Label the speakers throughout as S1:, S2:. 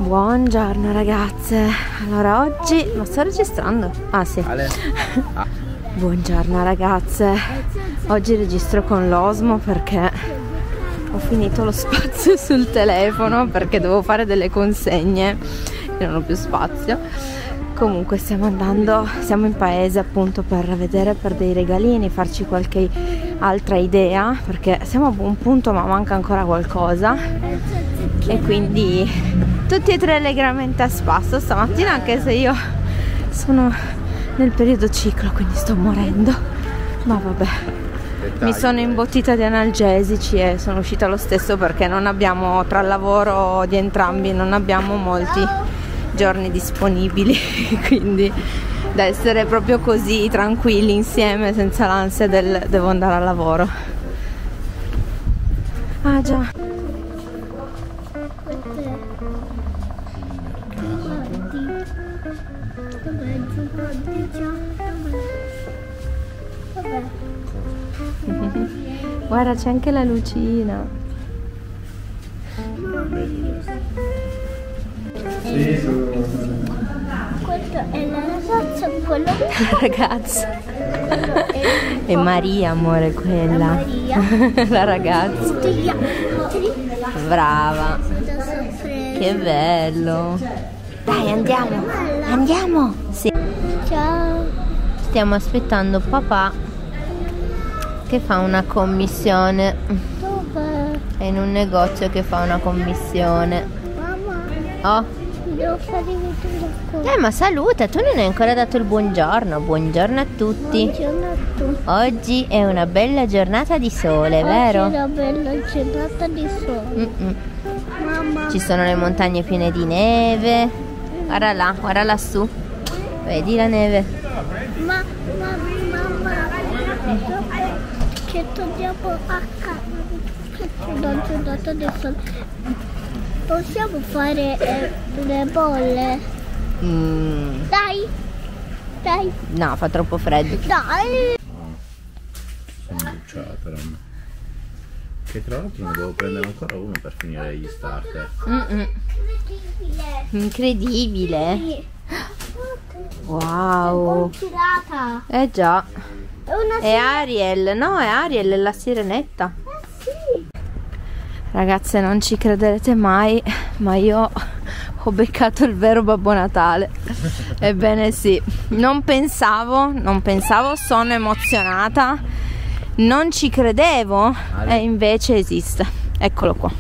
S1: Buongiorno ragazze, allora oggi, ma sto registrando? Ah sì. Buongiorno ragazze, oggi registro con l'Osmo perché ho finito lo spazio sul telefono perché devo fare delle consegne e non ho più spazio. Comunque stiamo in paese appunto per vedere per dei regalini, farci qualche altra idea perché siamo a buon punto ma manca ancora qualcosa e quindi tutti e tre allegramente a spasso stamattina, anche se io sono nel periodo ciclo quindi sto morendo, ma vabbè, mi sono imbottita di analgesici e sono uscita lo stesso perché non abbiamo, tra il lavoro di entrambi non abbiamo molti giorni disponibili quindi da essere proprio così tranquilli insieme senza l'ansia del devo andare al lavoro. Ah già, guarda c'è anche la lucina.
S2: Questa è la ragazza, quello
S1: La ragazza è Maria, amore, quella la ragazza brava, che bello, dai andiamo sì.
S2: Ciao.
S1: Stiamo aspettando papà che fa una commissione,
S2: Dove?
S1: è in un negozio che fa una commissione.
S2: Mamma,
S1: Oh,
S2: devo fare vedere cosa.
S1: ma saluta, tu non hai ancora dato il buongiorno. Buongiorno a tutti.
S2: Buongiorno a tutti.
S1: Oggi è una bella giornata di sole, vero?
S2: Oggi è una bella giornata di sole. Mamma.
S1: Ci sono le montagne piene di neve. Guarda là, guarda lassù. Vedi la neve?
S2: Mamma. Che torniamo a casa. Che c'è una giornata di sole. Possiamo fare le bolle? Dai.
S1: No, fa troppo freddo.
S2: Dai.
S3: Sono bruciata, che tra l'altro ne devo prendere ancora uno per finire gli starter.
S1: Incredibile.
S2: Sì.
S1: Wow.
S2: Tirata.
S1: Già.
S2: È una
S1: È Ariel, no, è Ariel, è la sirenetta.
S2: sì.
S1: Ragazze, non ci crederete mai, ma io ho beccato il vero Babbo Natale. Ebbene sì, non pensavo, sono emozionata, non ci credevo e invece esiste. Eccolo qua.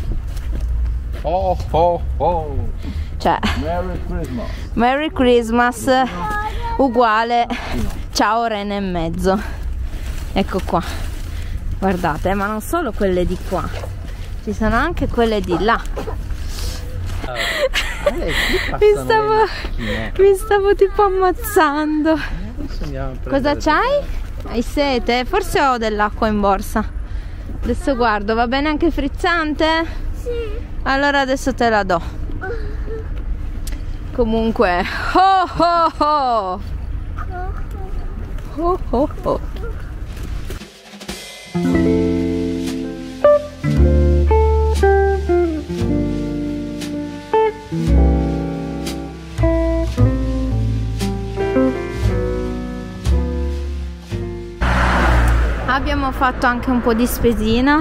S1: Cioè, Merry Christmas uguale ciao rene e mezzo. Ecco qua. Guardate, ma non solo quelle di qua, ci sono anche quelle di là. Mi stavo tipo ammazzando. Cosa c'hai? Hai sete? Forse ho dell'acqua in borsa. Adesso guardo, va bene anche frizzante?
S2: Sì.
S1: Allora adesso te la do. Comunque, ho ho ho! Ho ho ho! Abbiamo fatto anche un po' di spesina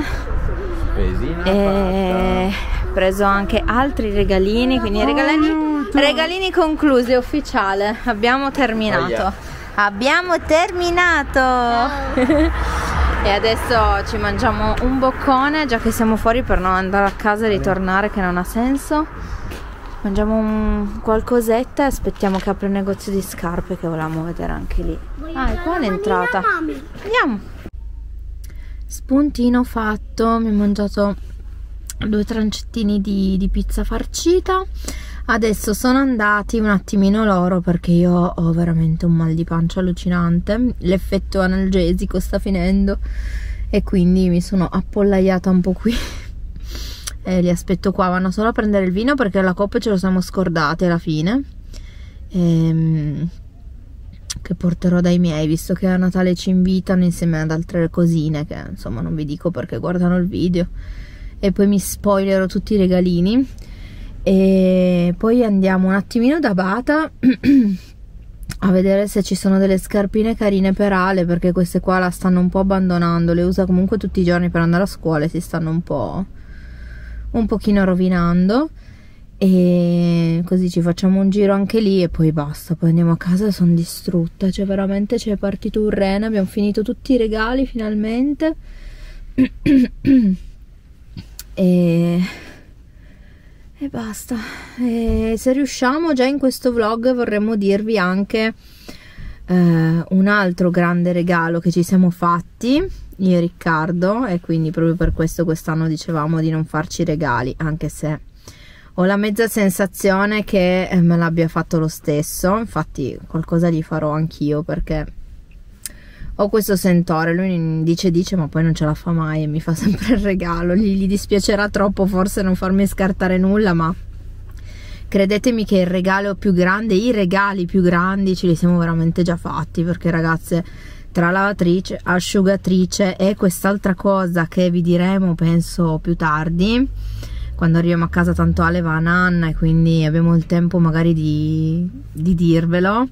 S1: e preso anche altri regalini, quindi regalini conclusi, è ufficiale, abbiamo terminato. Abbiamo terminato! E adesso ci mangiamo un boccone, già che siamo fuori, per non andare a casa e ritornare, che non ha senso. Mangiamo qualcosetta e aspettiamo che apra il negozio di scarpe, che volevamo vedere anche lì. Ah, è qua l'entrata. Andiamo! Spuntino fatto, mi ho mangiato 2 trancettini di pizza farcita. Adesso sono andati un attimino loro perché io ho veramente un mal di pancia allucinante, l'effetto analgesico sta finendo e quindi mi sono appollaiata un po' qui e li aspetto qua. Vanno solo a prendere il vino perché la coppa ce lo siamo scordati alla fine, che porterò dai miei, visto che a Natale ci invitano insieme ad altre cosine che insomma non vi dico perché guardano il video e poi mi spoilerò tutti i regalini. e poi andiamo un attimino da Bata a vedere se ci sono delle scarpine carine per Ale, perché queste qua la stanno un po' abbandonando, le usa comunque tutti i giorni per andare a scuola e si stanno un pochino rovinando, e così ci facciamo un giro anche lì e poi basta, poi andiamo a casa e sono distrutta, cioè veramente c'è partito un rene, abbiamo finito tutti i regali finalmente e basta. E se riusciamo, già in questo vlog vorremmo dirvi anche un altro grande regalo che ci siamo fatti io e Riccardo, e quindi proprio per questo quest'anno dicevamo di non farci regali, anche se ho la mezza sensazione che me l'abbia fatto lo stesso. Infatti qualcosa gli farò anch'io, perché ho questo sentore, lui dice ma poi non ce la fa mai e mi fa sempre il regalo, gli dispiacerà troppo forse non farmi scartare nulla, ma credetemi che il regalo più grande, i regali più grandi ce li siamo veramente già fatti, perché ragazze, tra lavatrice, asciugatrice e quest'altra cosa che vi diremo penso più tardi, quando arriviamo a casa, tanto Ale va a nanna e quindi abbiamo il tempo magari di dirvelo.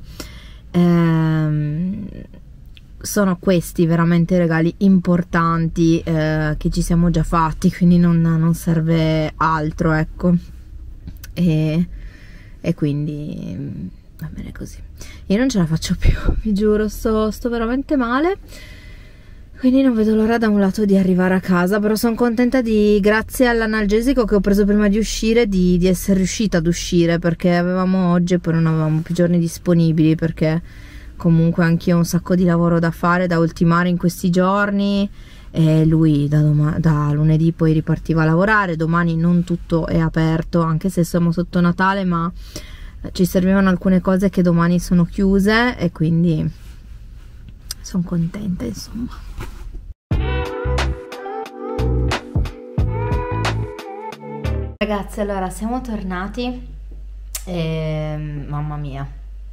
S1: Sono questi veramente regali importanti che ci siamo già fatti, quindi non serve altro, ecco, e quindi va bene così. Io non ce la faccio più, vi giuro, sto veramente male, quindi non vedo l'ora da un lato di arrivare a casa, però sono contenta grazie all'analgesico che ho preso prima di uscire, di essere riuscita ad uscire, perché avevamo oggi e poi non avevamo più giorni disponibili, perché comunque anch'io ho un sacco di lavoro da fare, da ultimare in questi giorni, e lui da lunedì poi ripartiva a lavorare. Domani non tutto è aperto, anche se siamo sotto Natale, ma ci servivano alcune cose che domani sono chiuse e quindi sono contenta, insomma. Ragazzi, allora siamo tornati e mamma mia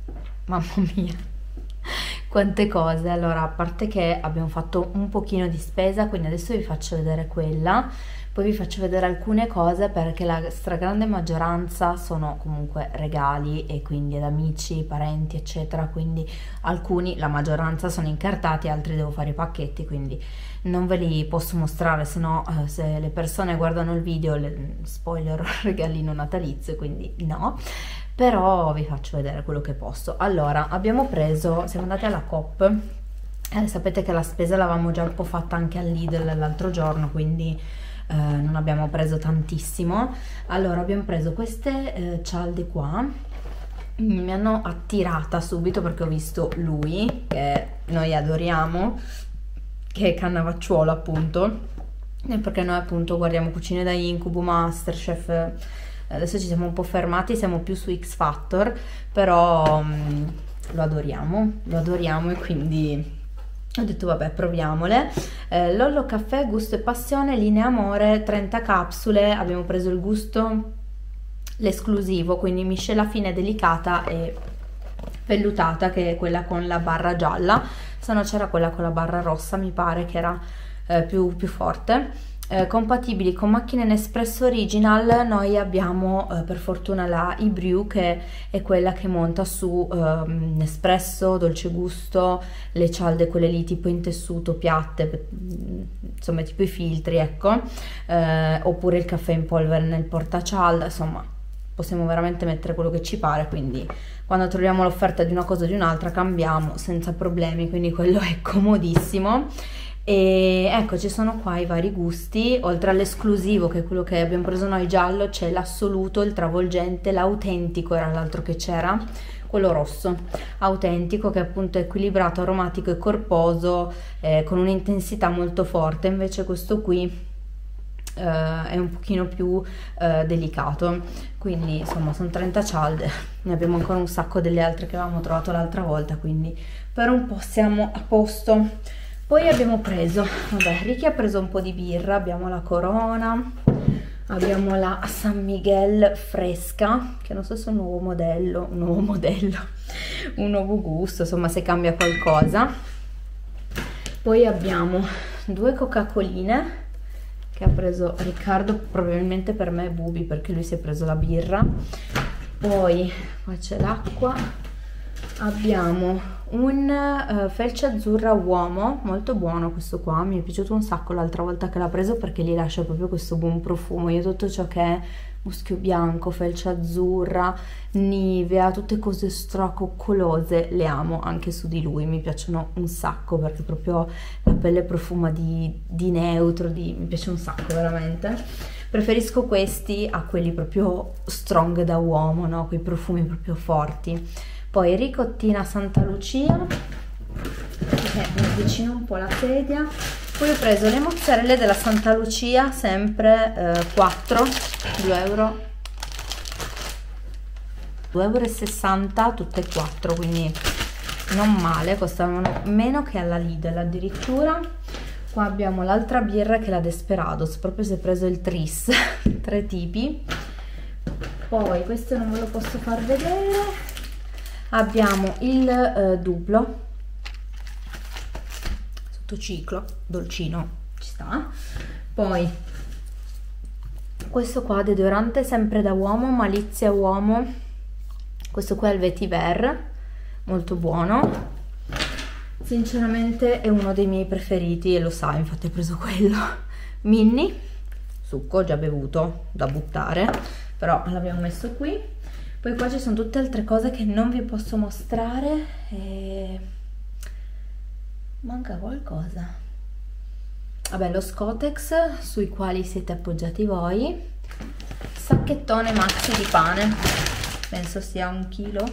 S1: quante cose. Allora, a parte che abbiamo fatto un pochino di spesa, quindi adesso vi faccio vedere quella, poi vi faccio vedere alcune cose, perché la stragrande maggioranza sono comunque regali e quindi ad amici, parenti eccetera, quindi alcuni, la maggioranza sono incartati, altri devo fare i pacchetti, quindi non ve li posso mostrare, se no se le persone guardano il video spoiler regalino natalizio, quindi no, però vi faccio vedere quello che posso. Allora, abbiamo preso, siamo andati alla Coop, sapete che la spesa l'avevamo già un po' fatta anche al Lidl l'altro giorno, quindi non abbiamo preso tantissimo. Allora, abbiamo preso queste cialde qua, mi hanno attirata subito perché ho visto lui, che noi adoriamo, che è Cannavacciuolo appunto, e perché noi appunto guardiamo Cucine da Incubo, Masterchef. Adesso ci siamo un po' fermati, siamo più su X Factor, però lo adoriamo e quindi ho detto vabbè, proviamole. Lollo Caffè Gusto e Passione Linea Amore, 30 capsule, abbiamo preso il gusto, l'esclusivo, quindi miscela fine delicata e vellutata, che è quella con la barra gialla, se no c'era quella con la barra rossa, mi pare che era più forte. Compatibili con macchine Nespresso Original. Noi abbiamo per fortuna la eBrew, che è quella che monta su Nespresso, Dolce Gusto, le cialde quelle lì tipo in tessuto, piatte, insomma tipo i filtri, ecco, oppure il caffè in polvere nel portacialda, insomma possiamo veramente mettere quello che ci pare, quindi quando troviamo l'offerta di una cosa o di un'altra cambiamo senza problemi, quindi quello è comodissimo. E ecco, ci sono qua i vari gusti, oltre all'esclusivo che è quello che abbiamo preso noi giallo, c'è l'assoluto, il travolgente, l'autentico era l'altro che c'era, quello rosso autentico, che appunto è equilibrato, aromatico e corposo, con un'intensità molto forte. Invece questo qui è un pochino più delicato, quindi insomma sono 30 cialde, ne abbiamo ancora un sacco delle altre che avevamo trovato l'altra volta, quindi per un po' siamo a posto. Poi abbiamo preso, vabbè, Ricky ha preso un po' di birra, abbiamo la Corona, abbiamo la San Miguel fresca, che non so se è un nuovo modello, un nuovo gusto, insomma se cambia qualcosa. Poi abbiamo due Coca-Coline, che che ha preso Riccardo, probabilmente per me e Bubi, perché lui si è preso la birra. Poi qua c'è l'acqua, abbiamo un felce azzurra uomo, molto buono questo qua, mi è piaciuto un sacco l'altra volta che l'ha preso perché gli lascia proprio questo buon profumo. Io tutto ciò che è muschio bianco, felce azzurra, Nivea, tutte cose stracoccolose le amo anche su di lui, mi piacciono un sacco perché proprio la pelle profuma di neutro, mi piace un sacco veramente. Preferisco questi a quelli proprio strong da uomo, no? Quei profumi proprio forti. Poi ricottina Santa Lucia, che mi avvicino un po' la sedia. Poi ho preso le mozzarelle della Santa Lucia, sempre 4, 2 euro, 2,60 euro tutte e 4, quindi non male, costavano meno che alla Lidl addirittura. Qua abbiamo l'altra birra che è la Desperados, proprio si è preso il Tris, 3 tipi. Poi questo non ve lo posso far vedere. Abbiamo il Duplo sottociclo, dolcino, ci sta. Poi questo qua deodorante sempre da uomo, Malizia Uomo, questo qua è il Vetiver, molto buono, sinceramente è uno dei miei preferiti e lo sa, infatti ho preso quello. Minni, succo già bevuto da buttare, però l'abbiamo messo qui. Poi qua ci sono tutte altre cose che non vi posso mostrare e manca qualcosa. Vabbè, lo Scotex sui quali siete appoggiati voi, sacchettone maxi di pane, penso sia 1 chilo,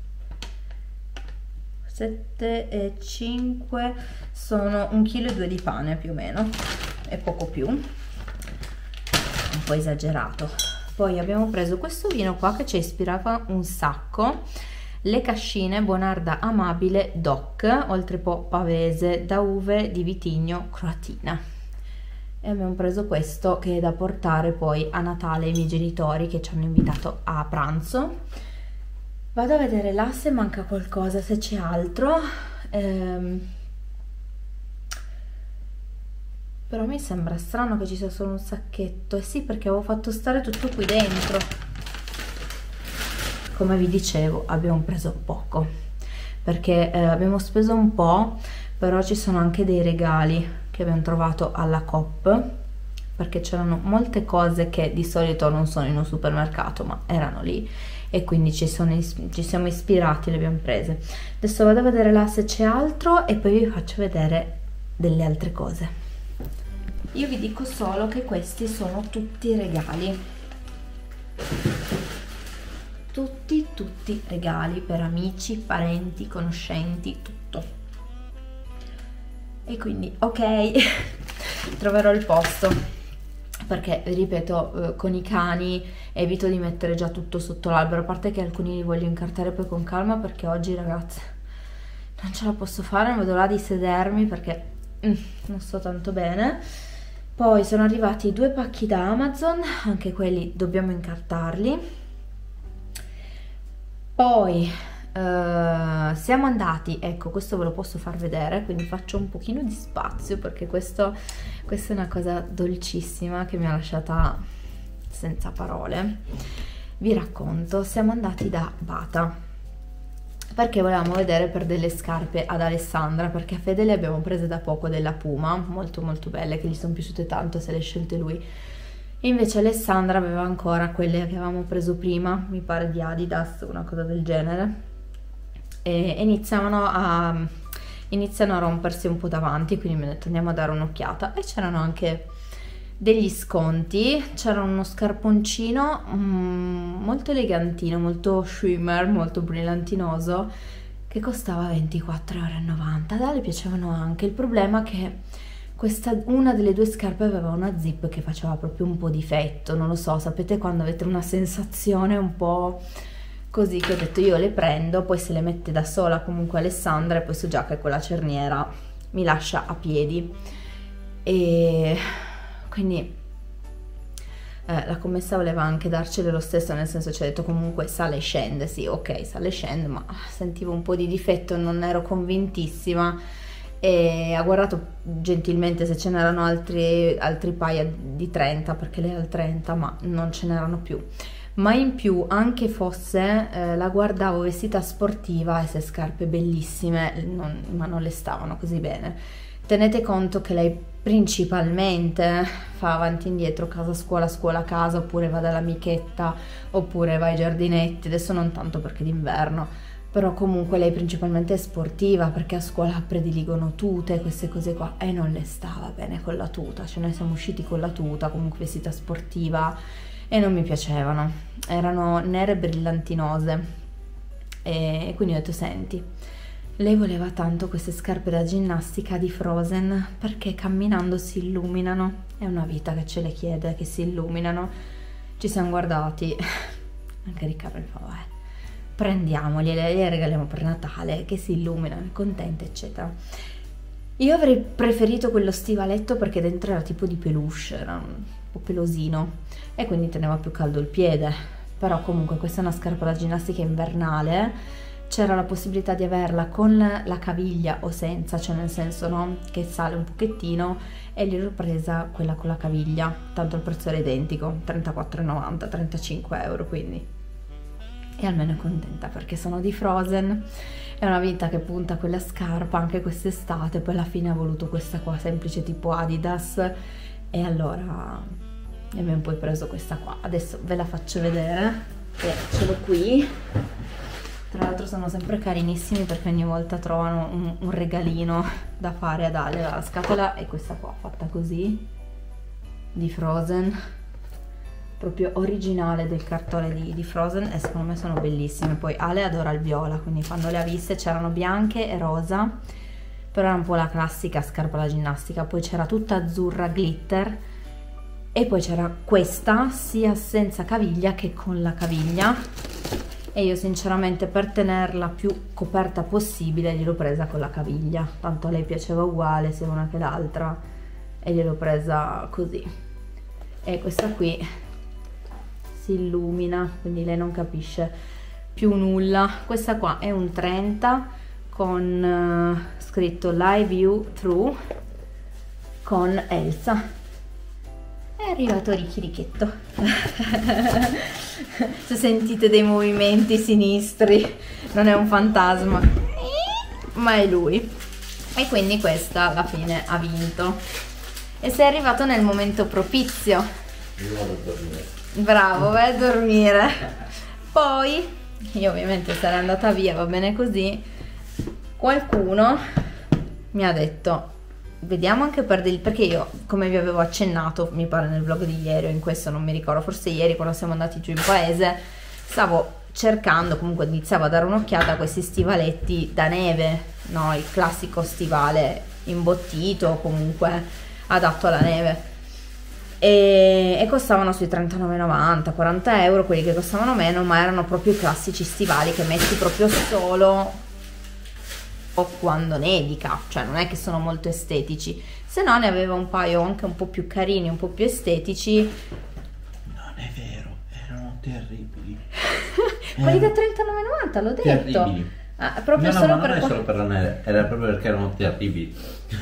S1: 7,5 sono 1,2 kg di pane più o meno, e poco più, un po' esagerato. Poi abbiamo preso questo vino qua che ci ispirava un sacco, le cascine Bonarda Amabile DOC, oltrepo Pavese da uve di vitigno Croatina. E abbiamo preso questo che è da portare poi a Natale ai miei genitori che ci hanno invitato a pranzo. Vado a vedere là se manca qualcosa, se c'è altro. Però mi sembra strano che ci sia solo un sacchetto. Eh sì, perché avevo fatto stare tutto qui dentro. Come vi dicevo, abbiamo preso poco, perché abbiamo speso un po', però ci sono anche dei regali che abbiamo trovato alla Coop, perché c'erano molte cose che di solito non sono in un supermercato, ma erano lì, e quindi ci siamo ispirati e le abbiamo prese. Adesso vado a vedere là se c'è altro e poi vi faccio vedere delle altre cose. Io vi dico solo che questi sono tutti regali, tutti regali per amici, parenti, conoscenti, tutto. E quindi ok, troverò il posto, perché ripeto, con i cani evito di mettere già tutto sotto l'albero, a parte che alcuni li voglio incartare poi con calma, perché oggi ragazze non ce la posso fare, non vedo l'ora di sedermi perché non sto tanto bene. Poi sono arrivati 2 pacchi da Amazon, anche quelli dobbiamo incartarli. Poi siamo andati, ecco, questo ve lo posso far vedere, quindi faccio un pochino di spazio perché questa è una cosa dolcissima che mi ha lasciata senza parole. Vi racconto, siamo andati da Bata perché volevamo vedere per delle scarpe ad Alessandra, perché a Fede le abbiamo prese da poco della Puma, molto belle, che gli sono piaciute tanto, se le ha scelte lui. E invece Alessandra aveva ancora quelle che avevamo preso prima, mi pare di Adidas, una cosa del genere, e iniziano a rompersi un po' davanti, quindi mi ho detto andiamo a dare un'occhiata. E c'erano anche degli sconti, c'era uno scarponcino molto elegantino, molto shimmer, molto brillantinoso, che costava 24,90 €. A le piacevano anche, il problema è che una delle 2 scarpe aveva una zip che faceva proprio un po' difetto, non lo so, sapete quando avete una sensazione un po' così, che ho detto io le prendo, poi se le mette da sola comunque Alessandra, e poi so già che quella cerniera mi lascia a piedi. E quindi la commessa voleva anche darcele lo stesso, nel senso ci ha detto comunque sale e scende, sì ok sale e scende, ma sentivo un po' di difetto, non ero convintissima, e ha guardato gentilmente se ce n'erano altri paia di 30, perché lei ha il 30, ma non ce n'erano più. Ma in più, anche fosse, la guardavo vestita sportiva e se scarpe bellissime, ma non le stavano così bene. Tenete conto che lei principalmente fa avanti e indietro, casa scuola casa, oppure va dall'amichetta, oppure va ai giardinetti, adesso non tanto perché d'inverno, però comunque lei principalmente è sportiva, perché a scuola prediligono tute, queste cose qua, e non le stava bene con la tuta, cioè noi siamo usciti con la tuta, comunque vestita sportiva, e non mi piacevano, erano nere brillantinose, e quindi ho detto, senti, lei voleva tanto queste scarpe da ginnastica di Frozen, perché camminando si illuminano, è una vita che ce le chiede, che si illuminano. Ci siamo guardati, anche Riccardo mi fa, vai, prendiamoli, le regaliamo per Natale, che si illuminano, è contenta, eccetera. Io avrei preferito quello stivaletto perché dentro era tipo di peluche, era un po' pelosino e quindi teneva più caldo il piede, però comunque questa è una scarpa da ginnastica invernale, c'era la possibilità di averla con la caviglia o senza, cioè nel senso, no, che sale un pochettino, e gliel'ho presa quella con la caviglia, tanto il prezzo era identico, 34,90, 35 euro, quindi, e almeno è contenta perché sono di Frozen, è una vita che punta quella scarpa anche quest'estate, poi alla fine ha voluto questa qua semplice tipo Adidas, e allora abbiamo poi preso questa qua. Adesso ve la faccio vedere, che ce l'ho qui, tra l'altro sono sempre carinissimi perché ogni volta trovano un regalino da fare ad Ale. La scatola è questa qua, fatta così, di Frozen, proprio originale del cartone di Frozen, e secondo me sono bellissime. Poi Ale adora il viola, quindi quando le ha viste c'erano bianche e rosa, però era un po' la classica scarpa da ginnastica. Poi c'era tutta azzurra glitter, e poi c'era questa sia senza caviglia che con la caviglia, e io sinceramente per tenerla più coperta possibile gliel'ho presa con la caviglia, tanto a lei piaceva uguale sia una che l'altra, e gliel'ho presa così. E questa qui si illumina, quindi lei non capisce più nulla. Questa qua è un 30 con scritto Live You Through con Elsa. È arrivato Richirichetto. Se sentite dei movimenti sinistri, non è un fantasma, ma è lui. E quindi questa alla fine ha vinto, e sei arrivato nel momento propizio.
S3: Io vado a dormire.
S1: Bravo, vai a dormire. Poi io ovviamente sarei andata via, va bene così. Qualcuno mi ha detto, vediamo anche perché io, come vi avevo accennato, mi pare nel vlog di ieri o in questo, non mi ricordo, forse ieri quando siamo andati giù in paese, stavo cercando, comunque iniziavo a dare un'occhiata a questi stivaletti da neve, no, il classico stivale imbottito, comunque adatto alla neve, e costavano sui 39,90, 40 euro quelli che costavano meno, ma erano proprio i classici stivali che metti proprio solo o quando nevica, cioè non è che sono molto estetici. Se no ne aveva un paio anche un po' più carini, un po' più estetici.
S3: Non è vero, erano terribili.
S1: Quelli da 39,90, l'ho detto.
S3: Terribili.
S1: Ah, proprio
S3: no,
S1: solo
S3: ma
S1: per
S3: non è solo per la neve, era proprio perché erano terribili.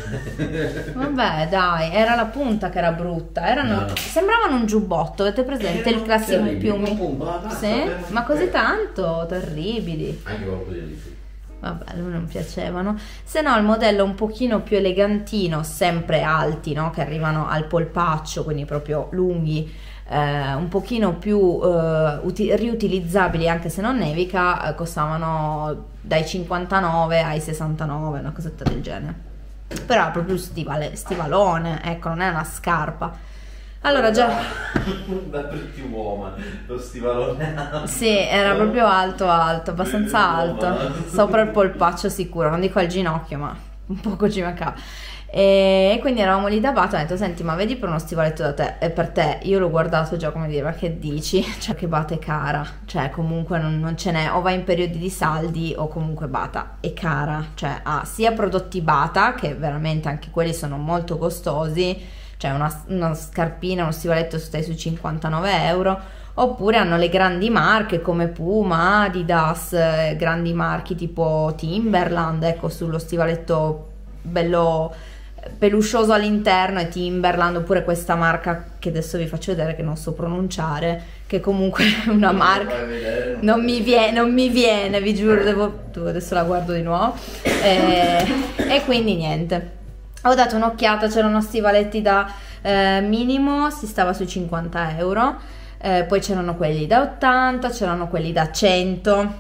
S1: Vabbè, dai, era la punta che era brutta, erano,
S3: no,
S1: sembravano un giubbotto, avete presente il classico piumi?
S3: Sì,
S1: Sì? Ma così tanto terribili.
S3: Anche proprio di
S1: Vabbè, a lui non piacevano. Se no il modello un pochino più elegantino, sempre alti, no? Che arrivano al polpaccio, quindi proprio lunghi, un pochino più riutilizzabili anche se non nevica, costavano dai 59 ai 69, una cosetta del genere. Però era proprio stivalone, ecco, non è una scarpa. Allora già
S3: da Pretty Woman, lo stivalone alto.
S1: sì, era proprio alto, abbastanza alto, sopra il polpaccio sicuro, non dico al ginocchio, ma un poco ci mancava. E quindi eravamo lì da Bata, ho detto, senti, ma vedi per uno stivaletto da te, e per te, io l'ho guardato già, come dire, ma che dici? Cioè che Bata è cara, cioè comunque non ce n'è, o va in periodi di saldi o comunque Bata è cara, cioè ha sia prodotti Bata, che veramente anche quelli sono molto costosi, cioè una scarpina, uno stivaletto stai sui 59 euro, oppure hanno le grandi marche come Puma, Adidas, grandi marchi tipo Timberland, ecco, sullo stivaletto bello peluscioso all'interno, è Timberland, oppure questa marca che adesso vi faccio vedere, che non so pronunciare, che comunque è una marca, non mi viene, vi giuro, adesso la guardo di nuovo, e quindi niente, ho dato un'occhiata, c'erano stivaletti da minimo, si stava sui 50 euro, poi c'erano quelli da 80, c'erano quelli da 100,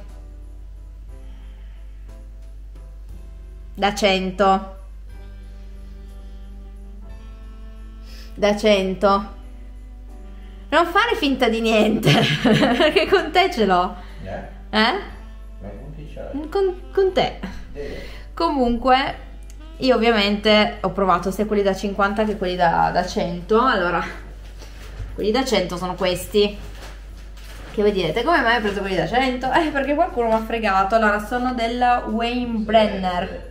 S1: da 100, da 100. Non fare finta di niente, perché con te ce l'ho. Con te. Comunque io ovviamente ho provato sia quelli da 50 che quelli da 100. Allora, quelli da 100 sono questi, che voi direte come mai hai preso quelli da 100? Perché qualcuno mi ha fregato. Allora, sono della Weinbrenner.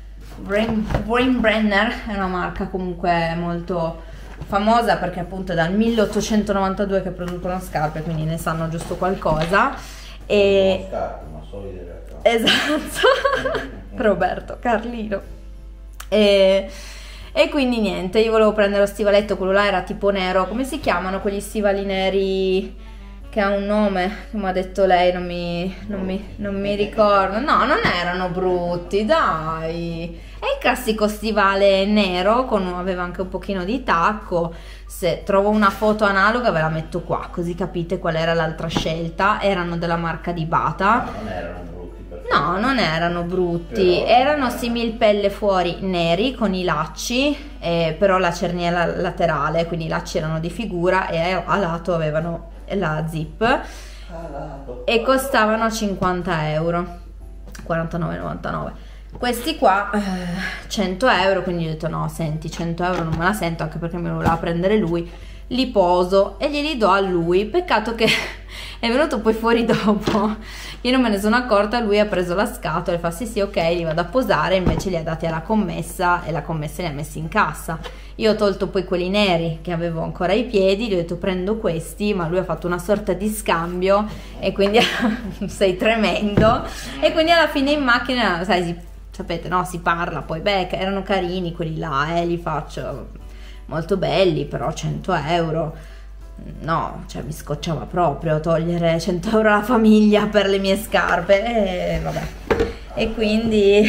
S1: Weinbrenner è una marca comunque molto famosa, perché appunto è dal 1892 che producono scarpe, quindi ne sanno giusto qualcosa. E scarpe, ma solide in realtà. Esatto. Roberto Carlino. E quindi niente, io volevo prendere lo stivaletto, quello là era tipo nero. Come si chiamano quegli stivali neri che ha un nome, che mi ha detto lei, non mi ricordo. No, non erano brutti, dai. È il classico stivale nero, aveva anche un pochino di tacco. Se trovo una foto analoga ve la metto qua, così capite qual era l'altra scelta. Erano della marca di Bata.
S3: Non erano brutti.
S1: No, non erano brutti, però erano similpelle fuori neri con i lacci, però la cerniera laterale, quindi i lacci erano di figura e a lato avevano la zip, e costavano 50 euro, 49,99. questi qua 100 euro, quindi ho detto no, senti, 100 euro non me la sento, anche perché me lo voleva prendere lui. Li poso e glieli do a lui. Peccato che è venuto poi fuori dopo, io non me ne sono accorta, lui ha preso la scatola e fa sì sì ok, li vado a posare, invece li ha dati alla commessa e la commessa li ha messi in cassa. Io ho tolto poi quelli neri che avevo ancora ai piedi, gli ho detto prendo questi, ma lui ha fatto una sorta di scambio e quindi sei tremendo, e quindi alla fine in macchina, sai, sapete, no, si parla, poi beh, erano carini quelli là, li faccio, molto belli, però 100 euro, no, cioè mi scocciava proprio togliere 100 euro alla famiglia per le mie scarpe, e vabbè, e quindi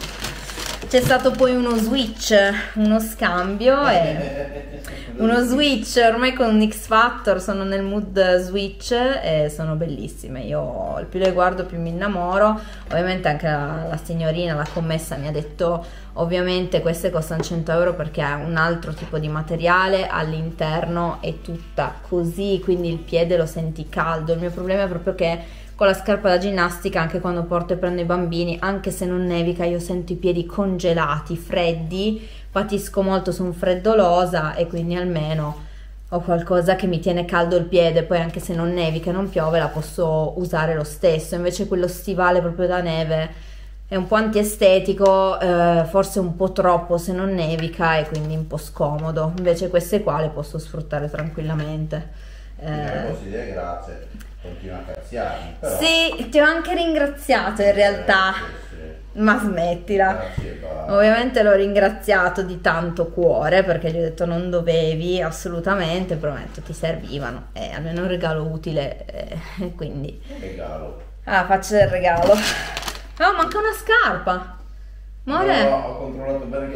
S1: c'è stato poi uno switch, uno scambio, e uno switch, ormai con un X Factor sono nel mood switch e sono bellissime. Io più le guardo più mi innamoro. Ovviamente anche la signorina, la commessa, mi ha detto ovviamente queste costano 100 euro perché ha un altro tipo di materiale, all'interno è tutta così, quindi il piede lo senti caldo. Il mio problema è proprio che con la scarpa da ginnastica, anche quando porto e prendo i bambini, anche se non nevica, io sento i piedi congelati, freddi, patisco molto su un freddolosa, e quindi almeno ho qualcosa che mi tiene caldo il piede. Poi anche se non nevica e non piove la posso usare lo stesso. Invece quello stivale proprio da neve è un po' antiestetico, forse un po' troppo se non nevica, e quindi un po' scomodo. Invece queste qua le posso sfruttare tranquillamente.
S3: Posso dire grazie, continua a cazziarmi, però... Sì,
S1: ti ho anche ringraziato in realtà. Ma smettila. Grazie, ovviamente l'ho ringraziato di tanto cuore, perché gli ho detto non dovevi assolutamente, prometto, ti servivano, almeno un regalo utile, quindi regalo. Faccio del regalo. Oh, manca una scarpa, amore.
S3: No, ho controllato bene che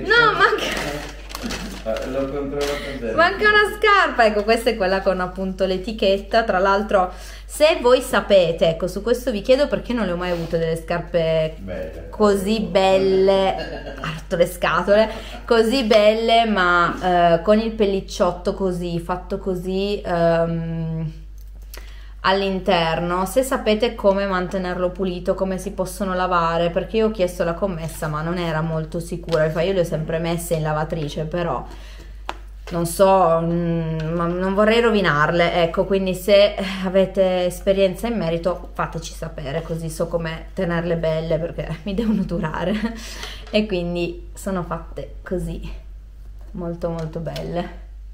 S3: l'ho controllato bene.
S1: Manca una scarpa. Ecco, questa è quella con appunto l'etichetta. Tra l'altro, se voi sapete, ecco, su questo vi chiedo perché non le ho mai avute delle scarpe così belle, arto le scatole, così belle, ma con il pellicciotto così, fatto così all'interno. Se sapete come mantenerlo pulito, come si possono lavare, perché io ho chiesto alla commessa ma non era molto sicura. Io le ho sempre messe in lavatrice, però non so, ma non vorrei rovinarle, ecco, quindi se avete esperienza in merito fateci sapere, così so come tenerle belle, perché mi devono durare. E quindi sono fatte così, molto molto belle.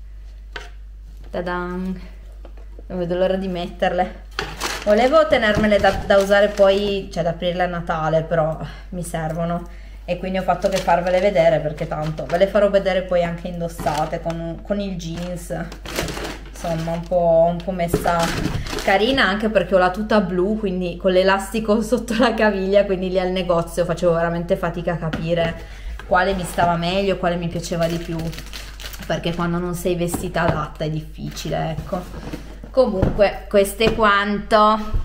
S1: Ta-dan! Non vedo l'ora di metterle. Volevo tenermele da usare poi, cioè da aprirle a Natale, però mi servono. e quindi ho fatto che farvele vedere, perché tanto ve le farò vedere poi anche indossate con il jeans, insomma un po' messa carina, anche perché ho la tuta blu, quindi con l'elastico sotto la caviglia, quindi lì al negozio facevo veramente fatica a capire quale mi stava meglio, quale mi piaceva di più, perché quando non sei vestita adatta è difficile, ecco. Comunque questo è quanto.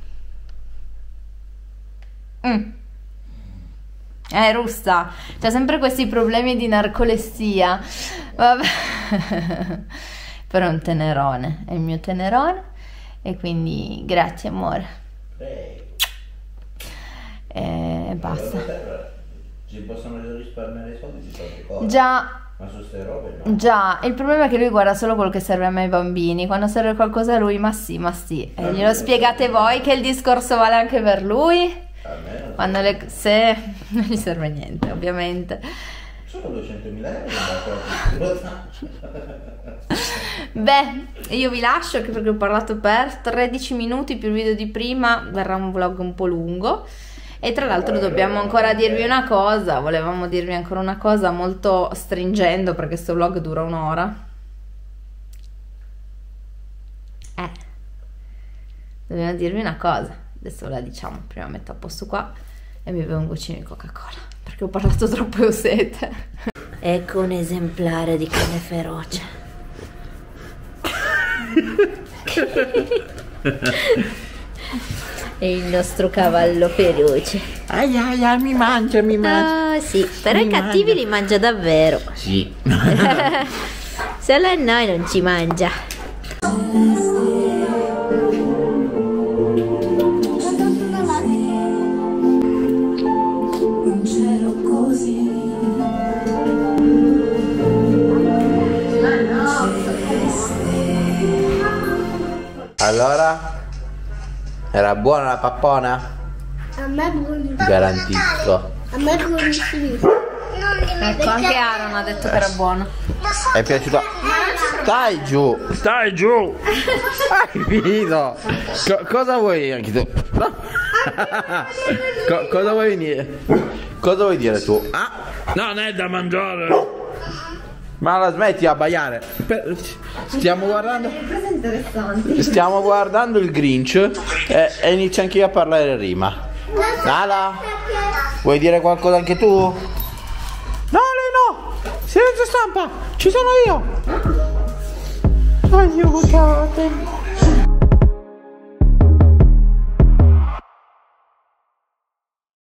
S1: Russa, c'ha sempre questi problemi di narcolessia, vabbè. Però è un tenerone, è il mio tenerone, e quindi grazie amore. E basta.
S3: Si possono risparmiare i soldi su qualche cosa.
S1: Già.
S3: Ma su ste robe no.
S1: Già, il problema è che lui guarda solo quello che serve a me ai bambini. Quando serve qualcosa a lui, ma sì. E glielo spiegate voi che il discorso vale anche per lui? Quando se non gli serve niente, ovviamente.
S3: Solo 200.000 euro.
S1: Beh, io vi lascio, anche perché ho parlato per 13 minuti più il video di prima. Verrà un vlog un po' lungo. E tra l'altro dobbiamo ancora dirvi una cosa, volevamo dirvi ancora una cosa, molto stringendo, perché questo vlog dura un'ora. Dobbiamo dirvi una cosa, adesso ve la diciamo, prima metto a posto qua e mi bevo un goccino di Coca-Cola, perché ho parlato troppo e ho sete. Ecco un esemplare di cane feroce. È il nostro cavallo feroce.
S3: Aia, mi mangia.
S1: Ah sì, però i cattivi li mangia davvero.
S3: Sì.
S1: Solo a noi non ci mangia.
S3: Allora? Era buona la pappona?
S2: A me è buonissimo.
S3: Garantisco.
S2: A me è buonissimo.
S1: Ecco, anche Aaron ha detto che era buono.
S3: È piaciuto? Stai giù. Hai finito. Cosa vuoi anche tu? No. Cosa vuoi venire? Cosa vuoi dire tu? Non è da mangiare. Ma la smetti a abbaiare. Stiamo guardando il Grinch e inizio anche io a parlare in rima. Nala, vuoi dire qualcosa anche tu? No, lei no. Silenzio stampa, ci sono io. Aiutate.